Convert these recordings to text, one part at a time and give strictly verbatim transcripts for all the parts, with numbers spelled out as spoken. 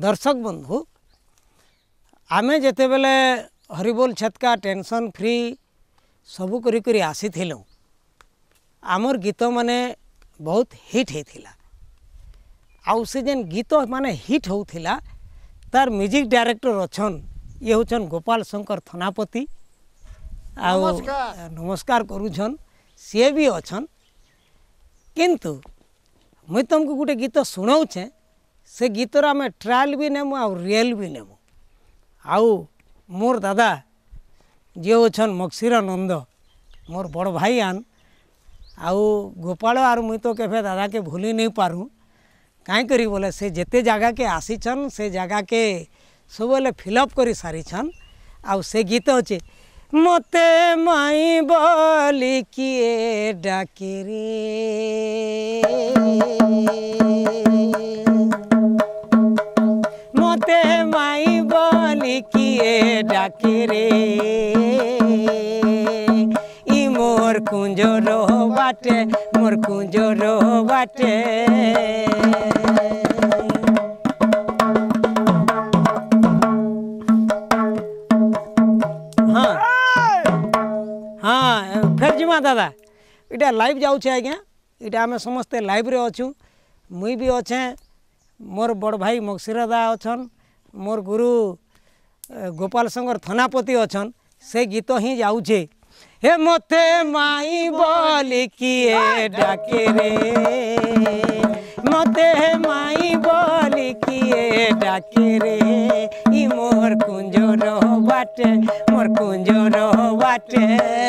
दर्शक बंधु आमे जेते बेले हरिबोल छतका टेंशन फ्री सबू करी करी आसी थिलु आमर गीत माने बहुत हिट हेथिला आउ से जेन गीत माने हिट होउथिला तार म्यूजिक डायरेक्टर अछन ये होछन गोपाल शंकर थनापति आ नमस्कार नमस्कार करूछन सी भी अछन किंतु मुई तुमको गोटे गीत सुनाऊचे से गीतर आम ट्रायल भी नेमु आ रियल भी नेमु आउ मोर दादा जे होछन मक्सीर नंद मोर बड़ भाई आन आउ गोपाल आर मुई तो केफे दादा के भूली नहीं पारू काई करी बोले से जेते जगह के आसीछन से जगह के सब बोले फिलअप करी सारीछन आउ से गीत होचे मते माई बोली किए डाके रे मते माई बोली किए डाके रे ई मोर कुंजरो बाटे मोर कुंजरो बाटे हाँ हाँ फिर जीमा दादा इटा लाइव जाऊे आज्ञा इटा आम समस्ते लाइव रे अच्छू मुई भी अच्छे मोर बड़ भाई मक्सीर दा अच्छन मोर गुरु गोपाल शंकर थनापति अच्छन से गीत ही जाऊे हे मते माई बोली किए डाके रे मते माई बोली किए डाके रे ई मोर कुंजरो बाटे मोर कुंजरो बाटे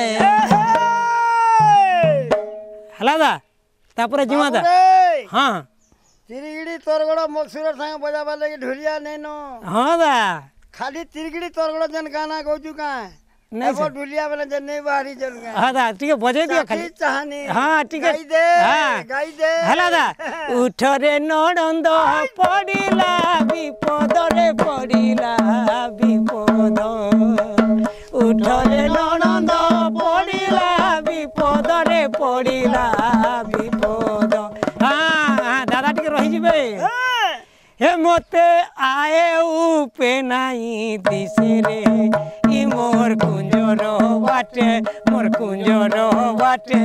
हला दा तापर जीवा दा हाँ तिरगिड़ी तोरगड़ मक्सीर संग बजाबा लगी ढुलिया नैनो हाँ दा खाली तिरगिड़ी तोरगड़ जन गाना गौचू का नहीं वो ढुलिया वाला जन नहीं बाहरी चल गए हाँ दा ठीक है बजे दिया खाली चाहनी हाँ ठीक है गाई दे हाँ गाई दे हला दा उठरे ननंद पड़िला विपद रे पड़िला विपद उठरे ननंद पड़िला विपद रे पड़िला विपद हाँ दादा टिके रही जिबे हे मते आए उपे नाई दिसे रे ई मोर कुंजरो बाटे मोर कुंजरो बाटे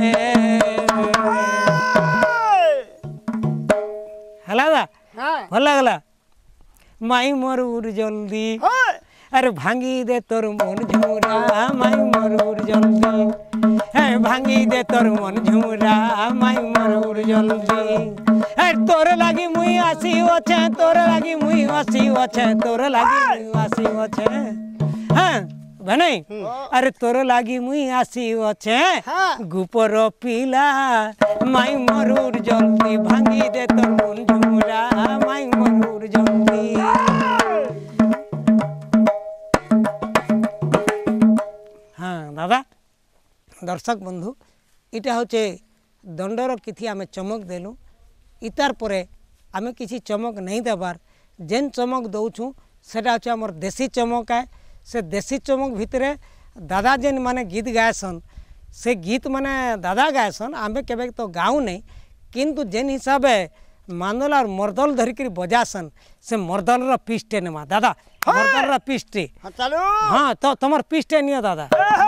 हला दा हां भल लागला माई मोर उर जल्दी अरे भांगी दे तोर मन झुरा माई मोर उर जल्दी है भांगी दे तोर मन झुरा माई मोर उर जल्दी अरे तोर लागी मुई आसी अछे तोर लागी मुई आसी अछे तोर लागी मुई आसी अछे हाँ भनै अरे तोर लागी मुई आसी अछे गुपर पिला माई मोर उर जल्दी भांगी दे तोर मन झुरा माई मोर उर जल्दी हाँ दादा दर्शक बंधु इटा होचे दंडर किथि आमे चमक देलु इतार परे आमे किसी चमक नहीं देबार जेन चमक दौछू सेटा होचे हमर देसी चमक है से देसी चमक भितरे दादा जेन माने गीत गायसन से गीत माने दादा गायसन आमे केबे तो गाऊ नहीं किंतु जेन हिसाबे मांदल और मर्दल धरिक बजासन से मर्दल पिस्टे नेमा दादा मर्दल पिस्टे हाँ चलो हाँ तो तुम पिस्टे नियो दादा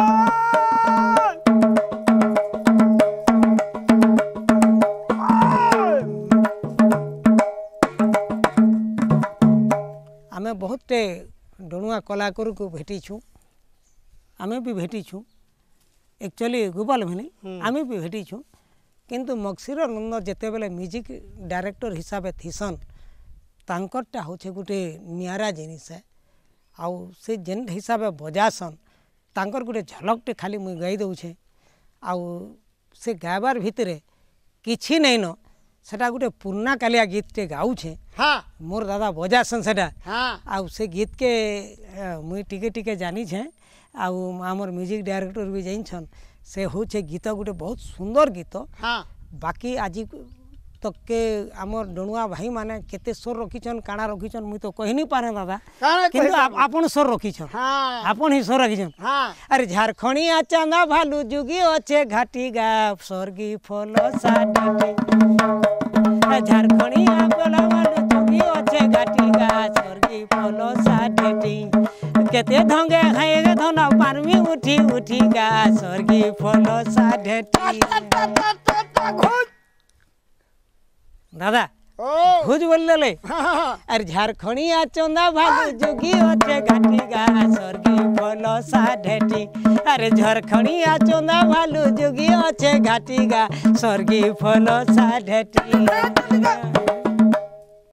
आमे बहुत डणुआ कलाकार को भेटीछू आमे भी भेटीछू एक्चुअली गोपाल भनी आमे भी भेटीछू किंतु मक्सीर नंद जेते बेले म्यूजिक डायरेक्टर हिसाब से थीसन तांकरटा होचे गोटे नियारा जिनिस है आउ से जेन हिसाब से बजासन तांकर गोटे झलकटे खाली मुई गाई दउछे आउ से गायबार भितरे किछि नहीं न सेटा गोटे पुराना कालिया गीत टे गाउछे हाँ मोर दादा बजासन सेटा हाँ आउ से गीत के मुई टिके टिके जानी छे आउ आमर म्यूजिक डायरेक्टर भी जाइछन से होचे गीत गोटे बहुत सुंदर गीत हाँ बाकी आज तक के आमर डणुआ भाई माने केते स्वर रखीछन काना रखीछन मुई तो कहि नहीं पारे दादा काना किंतु आपन स्वर रखीछन हाँ आपन ही स्वर रखीछन हाँ अरे झारखंडिया चांदा भालू जुगी अच्छे घाटी गा स्वर्गी फल साडे झारखंडिया बोला भालू जुगी अच्छे घाटिगा स्वर्गी फल साढ़ेटी केते ढंगे खाएगे धना पारमी उठी उठीगा स्वर्गी फल साढ़ेटी दादा ओ भुज बोल ले हाँ अरे झारखंडिया चंदा भालू जोगी अच्छे घाटिगा स्वर्गी फल साढ़ेटी अरे झारखंडिया चंदा भालू जोगी अच्छे घाटिगा स्वर्गी फल साढ़ेटी